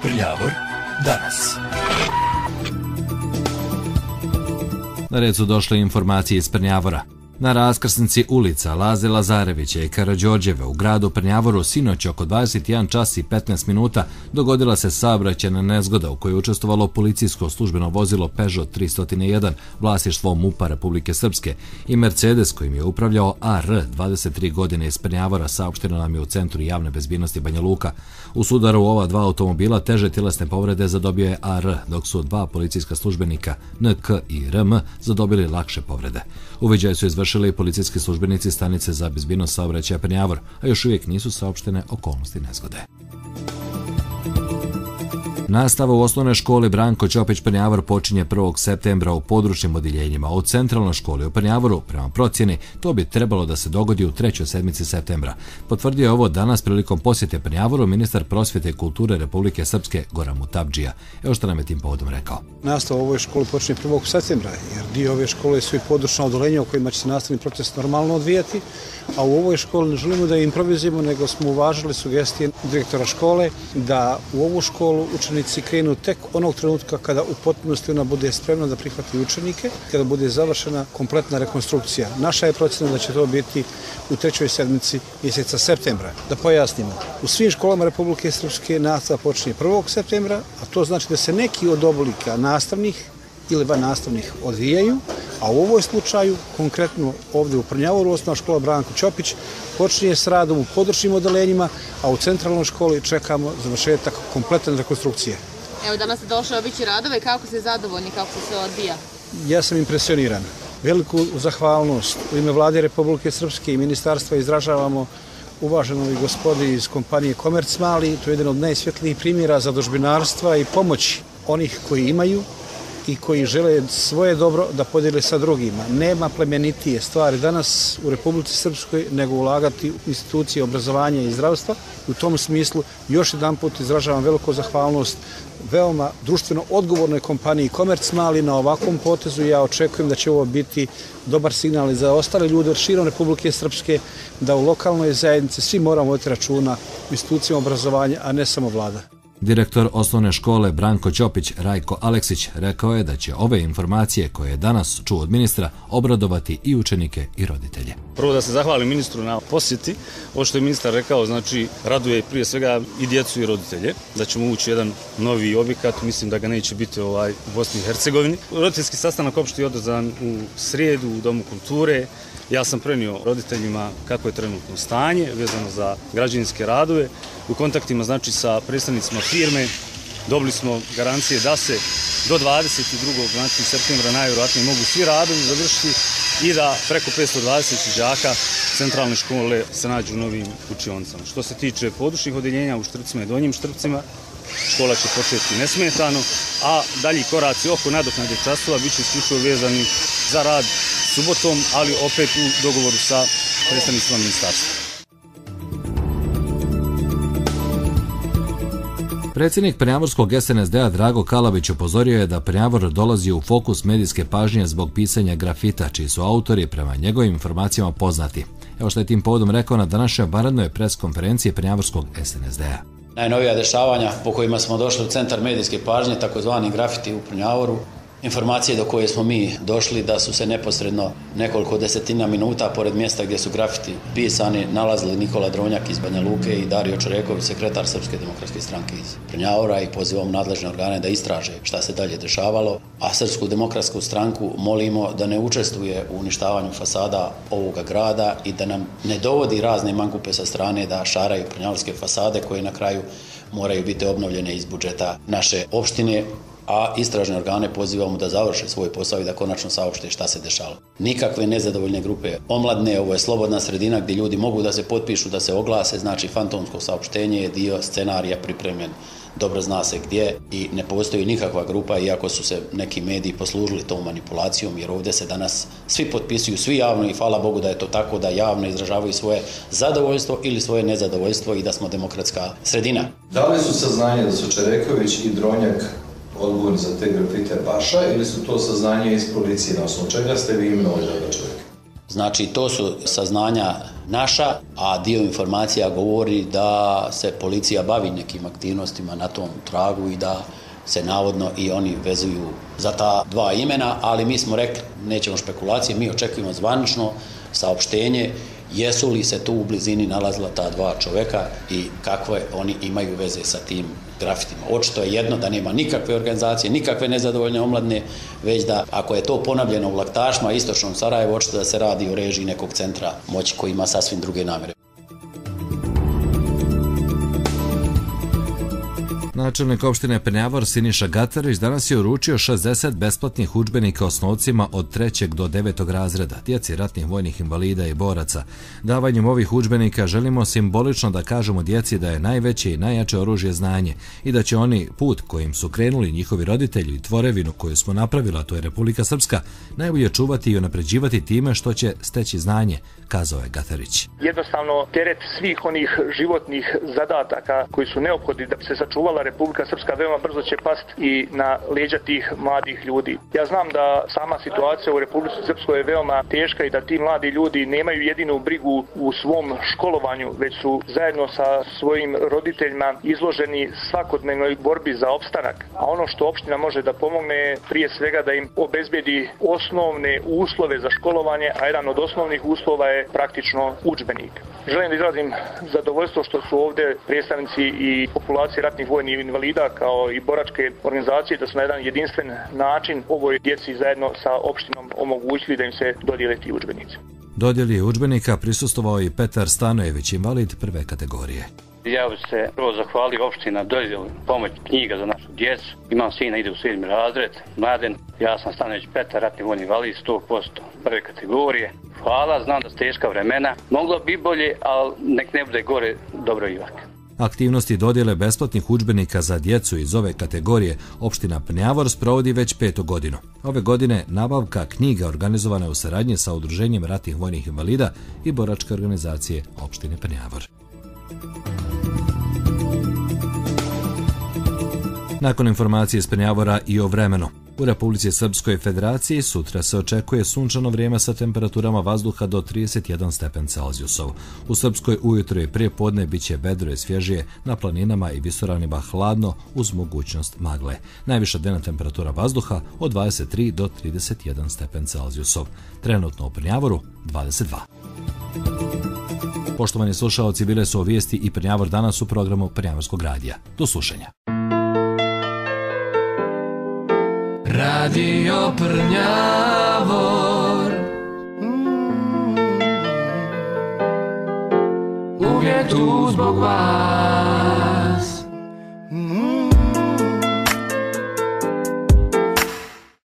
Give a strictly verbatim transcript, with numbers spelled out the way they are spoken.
Prljavor danas. Na red su došle informacije iz Prnjavora. Na raskrsnici ulica Laze Lazarevića i Karađorđeve u gradu Prnjavoru sinoć oko dvadeset jedan čas i petnaest minuta dogodila se saobraćajna nezgoda u kojoj je učestvovalo policijsko službeno vozilo Peugeot tristo jedan vlasništvo MUP-a Republike Srpske i Mercedes kojim je upravljao A R dvadeset tri godine iz Prnjavora, saopšteno nam je u Centru javne bezbednosti Banja Luka. U sudaru ova dva automobila teže tjelesne povrede zadobio je A R, dok su dva policijska službenika N K i R M zadobili lakše povrede. Uviđaj su izvršili policijski službenici stanice za bezbednost saobraćaja Prnjavor, a još uvijek nisu saopštene okolnosti nezgode. Nastava u osnovnoj školi Branko Ćopić Prnjavor počinje prvog septembra u područnim odjeljenjima. U centralnoj školi u Prnjavoru, prema procjeni, to bi trebalo da se dogodi u trećoj sedmici septembra. Potvrdio je ovo danas prilikom posjete Prnjavoru ministar prosvjete i kulture Republike Srpske Goran Mutavdžija. Evo što nam je tim povodom rekao. Nastava u ovoj školi počinje prvog septembra, jer dio ove škole su i područna odeljenja u kojima će se nastavni proces normalno odvijati, a u ovoj školi ne želimo da improvizujemo, nego smo uvažili sugestije direktora škole da u ovu školu učenici krenu tek onog trenutka kada u potpunosti ona bude spremna da prihvati učenike, kada bude završena kompletna rekonstrukcija. Naša je procjena da će to biti u trećoj sedmici mjeseca septembra. Da pojasnimo, u svim školama Republike Srpske nastava počinje prvog septembra, a to znači da se neki od oblika nastavnih ili van nastavnih odvijaju, a u ovoj slučaju, konkretno ovdje u Prnjavoru, osnovna škola Branko Ćopić počinje s radom u područnim odeljenjima, a u centralnoj školi čekamo završetak kompletne rekonstrukcije. Evo, danas ste došli obići radove, kako ste zadovoljni, kako se sve odvija? Ja sam impresioniran. Veliku zahvalnost u ime Vlade Republike Srpske i ministarstva izražavamo uvaženoj gospodi iz kompanije Komercmali. To je jedan od najsvjetlijih primjera zadužbinarstva i pomoći onih koji imaju i koji žele svoje dobro da podijele sa drugima. Nema plemenitije stvari danas u Republici Srpskoj nego ulagati u institucije obrazovanja i zdravstva. U tom smislu još jedan put izražavam veliku zahvalnost veoma društveno odgovornoj kompaniji Komercmali na ovakvom potezu. Ja očekujem da će ovo biti dobar signal i za ostale ljude širom Republike Srpske, da u lokalnoj zajednici svi moramo voditi računa u institucijama obrazovanja, a ne samo vlada. Direktor osnovne škole Branko Ćopić Rajko Aleksić rekao je da će ove informacije koje je danas čuo od ministra obradovati i učenike i roditelje. Prvo da se zahvalim ministru na posjeti. Ovo što je ministar rekao, znači raduje prije svega i djecu i roditelje, da ćemo ući jedan novi objekat, mislim da ga neće biti ovaj u Bosni i Hercegovini. Roditeljski sastanak opšti je održan u srijedu u Domu kulture. Ja sam prenio roditeljima kako je trenutno stanje vezano za građevinske radove. U kontaktima znači sa predstavnicima firme dobili smo garancije da se do dvadeset drugog znači septembra najvjerojatnije mogu svi radovi završiti i da preko petsto dvadeset đaka centralne škole se nađu u novim učionicama. Što se tiče područnih odjeljenja u Štrpcima i Donjim Štrpcima, škola će početi nesmetano, a dalji koraci oko nadoknade časova bit će isključivo vezani za rad subotom, ali opet u dogovoru sa predstavnicima ministarstva. Predsjednik Prnjavorskog S N S D-a Drago Kalabić upozorio je da Prnjavor dolazi u fokus medijske pažnje zbog pisanja grafita, čiji su autori prema njegovim informacijama poznati. Evo što je tim povodom rekao na današnjoj vanrednoj preskonferenciji Prnjavorskog S N S D-a. Najnovija dešavanja po kojima smo došli u centar medijske pažnje, takozvani grafiti u Prnjavoru, informacije do koje smo mi došli da su se neposredno nekoliko desetina minuta pored mjesta gdje su grafiti pisani nalazili Nikola Dronjak iz Banja Luke i Dario Čoreković, sekretar Srpske demokratske stranke iz Prnjavora, i pozivamo nadležne organe da istraže šta se dalje dešavalo, a Srpsku demokratsku stranku molimo da ne učestvuje u uništavanju fasada ovoga grada i da nam ne dovodi razne mangupe sa strane da šaraju prnjavorske fasade koje na kraju moraju biti obnovljene iz budžeta naše opštine, a istražne organe pozivamo da završe svoj posao i da konačno saopšte šta se dešalo. Nikakve nezadovoljne grupe omladne, ovo je slobodna sredina gdje ljudi mogu da se potpišu, da se oglase, znači fantomsko saopštenje je dio scenarija pripremljen, dobro zna se gdje i ne postoji nikakva grupa, iako su se neki mediji poslužili tom manipulacijom, jer ovdje se danas svi potpisuju, svi javno, i hvala Bogu da je to tako, da javno izražavaju svoje zadovoljstvo ili svoje nezadovoljstvo i da smo demokratska sredina. Da li su saznanje da su Čereković i Dronjak odgovorni za te grafite vaša ili su to saznanje iz policije, na osnovu čega ste vi imenovali toga čovjeka? Znači, to su saznanja naša, a dio informacija govori da se policija bavi nekim aktivnostima na tom tragu i da se navodno i oni vezuju za ta dva imena, ali mi smo rekli, nećemo špekulacije, mi očekujemo zvanično saopštenje jesu li se tu u blizini nalazila ta dva čoveka i kakve oni imaju veze sa tim grafitima. Očito je jedno da nema nikakve organizacije, nikakve nezadovoljne omladine, već da ako je to ponavljeno u Laktašima, istočnom Sarajevu, očito da se radi o režiji nekog centra moći koji ima sasvim druge namere. Načelnik opštine Prnjavor Siniša Gatarić danas je uručio šezdeset besplatnih udžbenika osnovcima od trećeg do devetog razreda, djeci ratnih vojnih invalida i boraca. Davanjem ovih udžbenika želimo simbolično da kažemo djeci da je najveće i najjače oružje znanje i da će oni put kojim su krenuli njihovi roditelji i tvorevinu koju smo napravili, a to je Republika Srpska, najbolje čuvati i unapređivati time što će steći znanje, kazao je Gatarić. Jednostavno, teret svih onih životnih zadataka koji su neophodni da bi se sačuvala Republika Srpska veoma brzo će pasti i na leđa tih mladih ljudi. Ja znam da sama situacija u Republici Srpskoj je veoma teška i da ti mladi ljudi nemaju jedinu brigu u svom školovanju, već su zajedno sa svojim roditeljima izloženi svakodnevnoj borbi za opstanak. A ono što opština može da pomogne je prije svega da im obezbedi osnovne uslove za školovanje, a jedan od osnovnih uslova je praktično udžbenik. Želim da izrazim zadovoljstvo što su ovdje predstavnici i populacije ratnih vojnih invalida kao i boračke organizacije da su na jedan jedinstven način ovoj djeci zajedno sa opštinom omogućili da im se dodijele ti udžbenici. Dodjeli udžbenika prisustvovao i Petar Stanojević, invalid prve kategorije. Ja bih se prvo zahvalio opštini na dodjelu pomoć knjiga za našu djecu. Imam sina, ide u sedmi razred, Mladen. Ja sam Stanojević Petar, ratni vojni invalid, sto posto prve kategorije. Hvala, znam da su teška vremena. Moglo bi bolje, ali nek ne bude gore, dobro ipak. Aktivnosti dodjele besplatnih udžbenika za djecu iz ove kategorije opština Prnjavor sprovodi već petu godinu. Ove godine nabavka knjiga organizovana je u saradnji sa Udruženjem ratnih vojnih invalida i boračke organizacije opštine Prnjavor. Nakon informacije iz Prnjavora i o vremenu. U Republici Srpskoj Federaciji sutra se očekuje sunčano vrijeme sa temperaturama vazduha do trideset jedan stepen Celzijusov. U Srpskoj ujutro i prije podne bit će vedro i svježije, na planinama i visoravnima hladno uz mogućnost magle. Najviša dnevna temperatura vazduha od dvadeset tri do trideset jedan stepen Celzijusov. Trenutno u Prnjavoru dvadeset dva. Poštovani slušaoci, bile su o vijesti i Prnjavor danas u programu Prnjavorskog radija. Do slušanja. Radio Prnjavor, uvijek tu zbog vas.